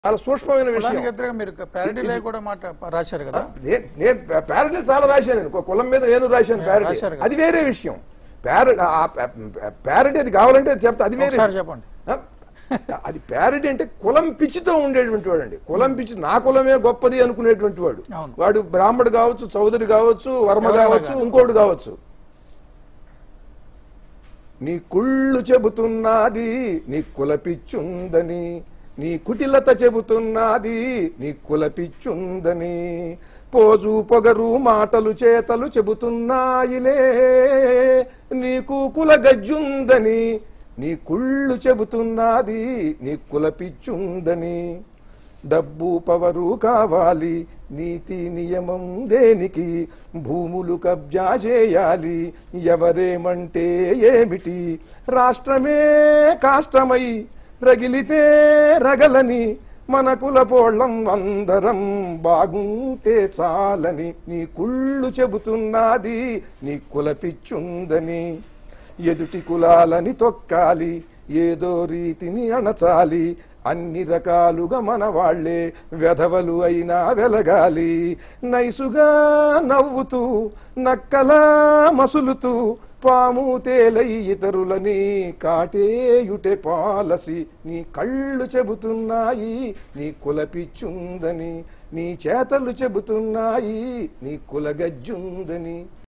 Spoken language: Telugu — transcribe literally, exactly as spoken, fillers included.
చాలా సూక్ష్మమైన విషయం. మీరు ప్యారడీలో కూడా మాట రాశారు కదా. నేను ప్యారడీ చాలా రాశాను, కులం మీద నేను రాశాను ప్యారడీ, అది వేరే విషయం. ప్యారడీ అది కావాలంటే అది చెప్తా, అది వేరే చెప్పండి. అది ప్యారడీ అంటే కులం పిచ్చితో ఉండేటువంటి వాడు అండి. కులం పిచ్చి నా కులమే గొప్పది అనుకునేటువంటి వాడు. వాడు బ్రాహ్మడు కావచ్చు, చౌదరి కావచ్చు, వర్మ కావచ్చు, ఇంకోటి కావచ్చు. నీ కుళ్ళు చెబుతున్నది నీ కుల పిచ్చుందని, నీ కుటిలత చెబుతున్నది నీ కుల పిచ్చుందని, పోజు పొగరు మాటలు చేతలు చెబుతున్నాయిలే నీకు కుల గజ్జుందని, నీ కుళ్ళు చెబుతున్నది నీ కుల పిచ్చుందని. డబ్బు పవరు కావాలి నీతి నియమం దేనికి, భూములు కబ్జా చేయాలి ఎవరేమంటే ఏమిటి, రాష్ట్రమే కాష్టమై రగిలితే రగలని, మన కులపోళ్ళం అందరం బాగుంటే చాలని, నీ కుళ్ళు చెబుతున్నది నీ కుల పిచ్చుందని. ఎదుటి కులాలని తొక్కాలి ఏదో రీతిని అణచాలి, అన్ని రకాలుగా మన వాళ్లే వెధవలు అయినా వెలగాలి, నైసుగా నవ్వుతూ నక్కలా మసులుతూ పాము తేలై ఇతరులని కాటేయుటే పాలసి, నీ కళ్ళు చెబుతున్నాయి నీ కుల పిచ్చుందని, నీ చేతలు చెబుతున్నాయి నీ కుల గజ్జుందని.